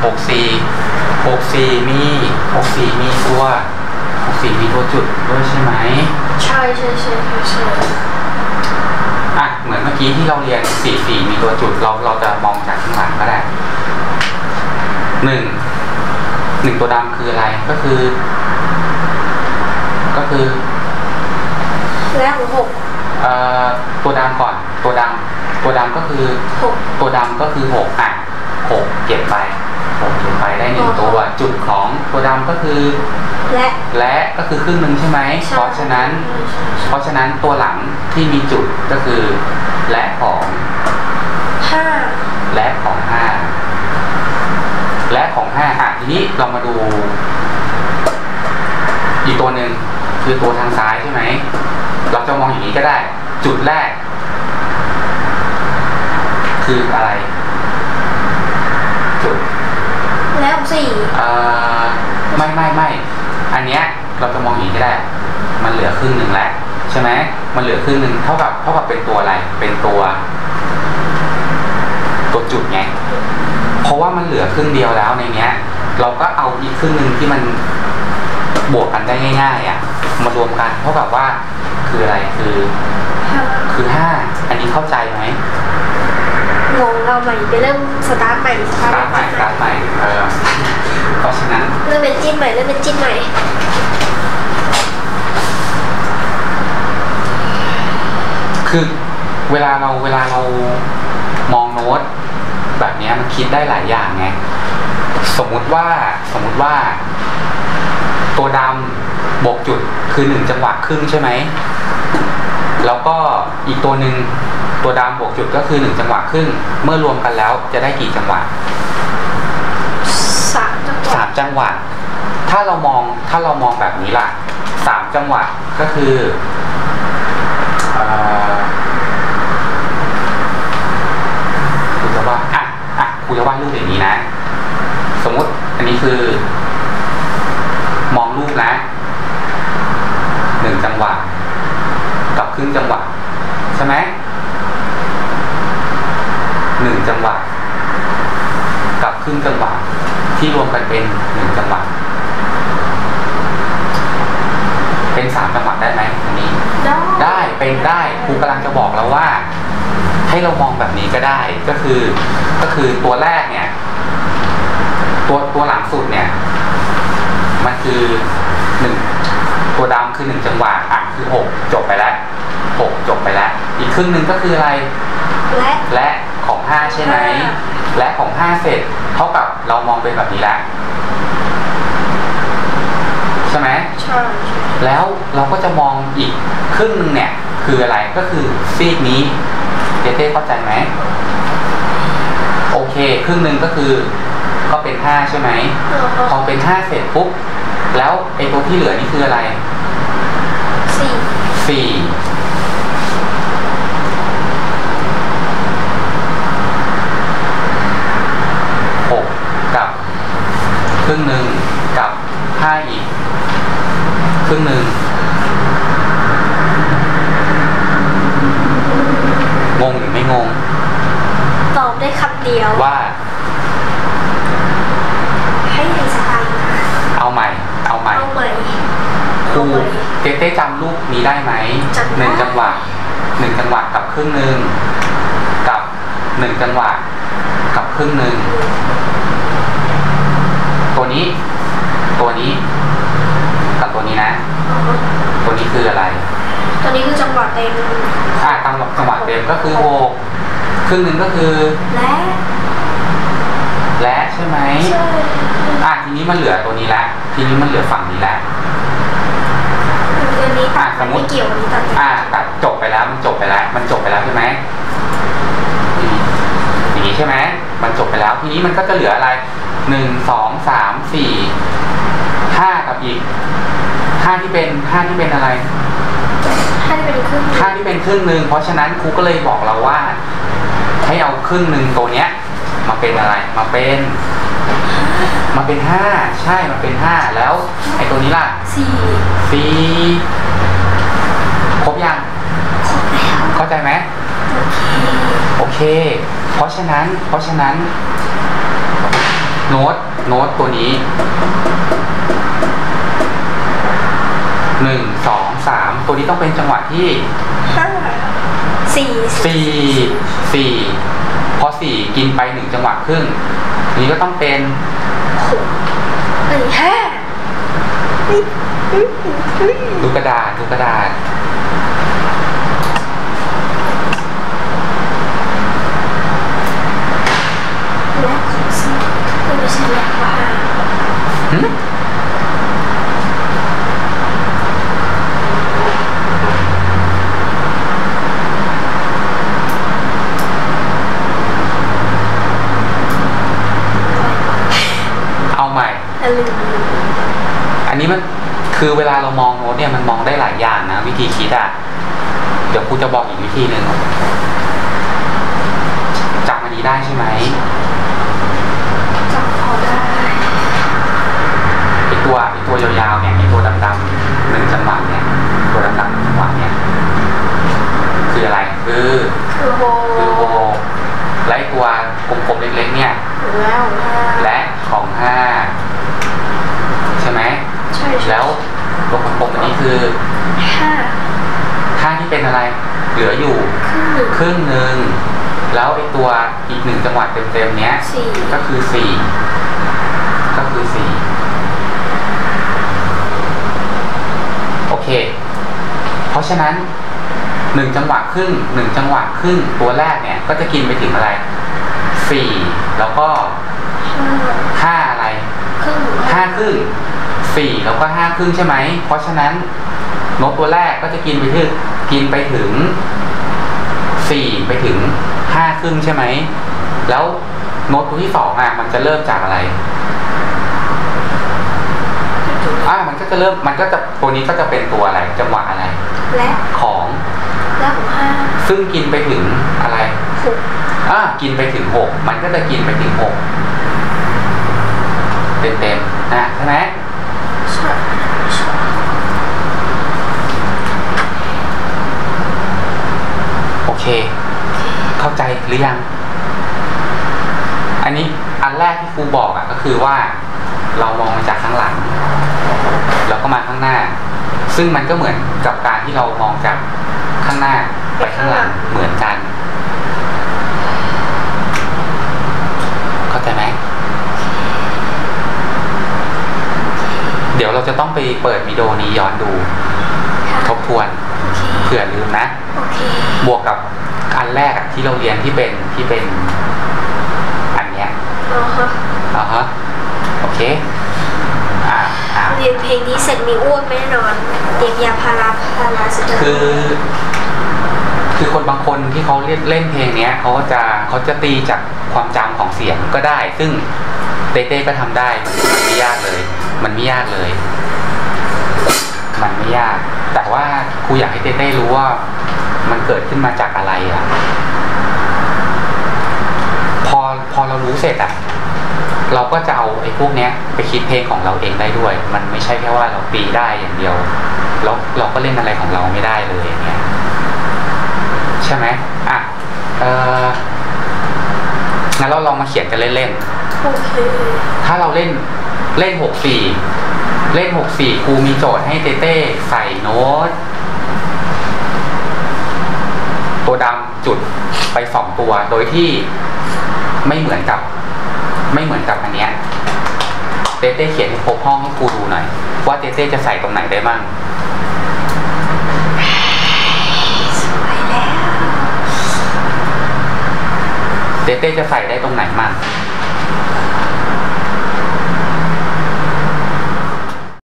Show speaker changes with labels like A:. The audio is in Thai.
A: 64มีตัวจุดด้วยใช่ไหม
B: ใช่
A: อ่ะเหมือนเมื่อกี้ที่เราเรียน44มีตัวจุดเราจะมองจากข้างหลังก็ได้1ตัวดำคืออะไรก็คือ
B: และของ
A: ตัวดำก่อนตัวดำก็คือ6ตัวดำก็คือ6อ่ะ6เก็บไปได้1ตัวจุดของตัวดำก็คือและก็คือครึ่งหนึ่งใช่ไหมเพราะฉะนั้นตัวหลังที่มีจุดก็คือและของ5อ่ะทีนี้เรามาดูอีกตัวหนึ่งคือตัวทางซ้ายใช่ไหมเราจะมองอย่างนี้ก็ได้จุดแรกคืออะไรจุด
B: แล้ว
A: ไม่อันเนี้ยเราจะมองอย่างนี้ก็ได้มันเหลือครึ่งหนึ่งแล้วใช่ไหมมันเหลือครึ่งหนึ่งเท่ากับเป็นตัวอะไรเป็นตัวจุดไงเพราะว่ามันเหลือครึ่งเดียวแล้วในเนี้ยเราก็เอาอีกครึ่งหนึ่งที่มันบวกกันได้ง่ายๆอ่ะมารวมกันเท่ากับว่าคืออะไรคือ5อันนี้เข้าใจไหม
B: งงเราใหม่ไปเริ่มสตาร์ทใหม่
A: เพราะฉะนั้น
B: เริ่มเป็นจิ้นใหม่
A: คือเวลาเรามองโน้ตแบบนี้มันคิดได้หลายอย่างไงสมมุติว่าตัวดำบวกจุดคือ1จังหวะครึ่งใช่ไหมแล้วก็อีกตัวหนึ่งตัวดำบวกจุดก็คือ1จังหวะครึ่งเมื่อรวมกันแล้วจะได้กี่จังหวะ3จังหวะถ้าเรามองแบบนี้ล่ะ3จังหวะก็คือคุณจะว่าคุณจะวาดรูปอย่างนี้นะสมมติอันนี้คือมองรูปนะ1จังหวะกับครึ่งจังหวะใช่ไหม1จังหวะกับครึ่งจังหวะที่รวมกันเป็น1จังหวะเป็น3จังหวะได้ไหมอันนี้ได้ครูกำลังจะบอกแล้วว่าให้เรามองแบบนี้ก็ได้ก็คือตัวแรกเนี่ยตัวหลังสุดเนี่ยมันคือ1ตัวดำคือ1จังหวะคือ6จบไปแล้วอีกครึ่งหนึ่งก็คืออะไรและของ5ใช่ไหมและของ5เสร็จเท่ากับเรามองเป็นแบบนี้แล้วใช่ไหม
B: ใช่
A: แล้วเราก็จะมองอีกครึ่งนึงเนี่ยคืออะไรก็คือซีกนี้เต้เข้าใจไหมโอเคครึ่งนึงก็เป็น5ใช่ไหมพอเป็น5เสร็จปุ๊บแล้วไอ้ตัวที่เหลือนี่คืออะไร4กับครึ่งหนึ่งกับ5อีกครึ่งหนึ่งงงหรือไม่งง
B: ตอบได้คำเดียว
A: ว่า
B: ให้สไตล์
A: เอาใหม่ครูเต้จำรูปนี้ได้ไหม1จังหวะกับครึ่งหนึ่งกับ1จังหวะกับครึ่งหนึ่งตัวนี้กับตัวนี้นะตัวนี้คืออะไร
B: ตัวนี้คือจังหวะเต็ม
A: จังหวะเต็มก็คือ6ครึ่งหนึ่งก็คือและใช่ไหมทีนี้มันเหลือตัวนี้แล้วทีนี้มันเหลือฝั่งนี้แล้วสมมติตัดจบไปแล้วมันจบไปแล้วใช่ไหมอย่างนี้ใช่ไหมมันจบไปแล้วทีนี้มันก็จะเหลืออะไร1 2 3 4 5กับอีก5ที่เป็นอะไร
B: 5ที่เป็นค
A: รึ่งนึงเพราะฉะนั้นครูก็เลยบอกเราว่าให้เอาครึ่งนึงตัวเนี้ยมาเป็นอะไรมาเป็น5ใช่มันเป็น5แล้วไอ้ตัวนี้ล่ะ4ครบยังเข้าใจไหมโอเคเพราะฉะนั้นโน้ตตัวนี้1 2 3ตัวนี้ต้องเป็นจังหวะที่4พอ4กินไป1จังหวะครึ่งนี้ก็ต้องเป็น5ดูกระดาษ
B: และของสี่ไม่ใช่แล้วว่า
A: เอาใหม่อันนี้มันคือเวลาเรามองโน้ตเนี่ยมันมองได้หลายอย่างนะวิธีคิดอ่ะเดี๋ยวครูจะบอกอีกวิธีหนึ่งจำอันนี้ได้ใช่ไหม
B: จำพอได้
A: ไอตัวยาวๆเนี่ยไอตัวดำๆ1จังหวะเนี่ยตัวดำๆ1จังหวะเนี่ยคืออะไรคือ
B: โฮ
A: และไอตัวกลมๆเล็กๆเนี่ยและของ5ใช่ไหม
B: ใช่
A: แล้วตัวกลมๆอันนี้คือ5ที่เป็นอะไรเหลืออยู่ครึ่งหนึ่งแล้วไอตัวอีก1จังหวะเต็มๆเนี้ยก็คือ4โอเคเพราะฉะนั้น1จังหวะครึ่งตัวแรกเนี่ยก็จะกินไปถึงอะไร4แล้วก็5อะไร5ครึ่ง4แล้วก็5ครึ่งใช่ไหมเพราะฉะนั้นโน้ตตัวแรกก็จะกินไปถึง4ไปถึง5ครึ่งใช่ไหมแล้วโน้ตตัวที่2อ่ะมันจะเริ่มจากอะไรมันก็จะตัวนี้ก็จะเป็นตัวอะไรจังหวะอะไร
B: และ
A: ของ5ซึ่งกินไปถึงอะไร6กินไปถึง6มันก็จะกินไปถึง6เต็มๆนะใช่ไหม
B: ใช่
A: โอเคเข้าใจหรือยังอันนี้อันแรกที่ครูบอกอ่ะก็คือว่าเรามองมาจากข้างหลังแล้วก็มาข้างหน้าซึ่งมันก็เหมือนกับการที่เรามองจากข้างหน้าไปข้างหลังเหมือนกันเข้าใจไหมเดี๋ยวเราจะต้องไปเปิดวิดีโอนี้ย้อนดูทบทวนเผื่อลืมนะบวกกับอันแรกที่เราเรียนที่เป็นอันเนี้ยโอเค
B: เรียนเพลงนี้เสร็จมีอ้วนแน่นอนเตรียมยาพารา
A: คือคนบางคนที่เขาเล่นเพลงนี้เขาจะตีจากความจำของเสียงก็ได้ซึ่งเต้ก็ทำได้มันไม่ยากเลยแต่ว่าครูอยากให้เต้รู้ว่ามันเกิดขึ้นมาจากอะไรอ่ะพอเรารู้เสร็จอ่ะเราก็จะเอาไอ้พวกเนี้ยไปคิดเพลงของเราเองได้ด้วยมันไม่ใช่แค่ว่าเราตีได้อย่างเดียวแล้วเราก็เล่นอะไรของเราไม่ได้เลยอย่างเงี้ยใช่ไหมอ่ะงั้นเราลองมาเขียนกันเล่น
B: ๆโอเค
A: ถ้าเราเล่น64ครูมีโจทย์ให้เต้ใส่โน้ตตัวดำจุดไป2ตัวโดยที่ไม่เหมือนกับอันเนี้ยเต้เขียนให้ครบห้องให้ครูดูหน่อยว่าเต้จะใส่ตรงไหนได้บ้าง
B: สวยแล้ว
A: เต้จะใส่ได้ตรงไหนบ้าง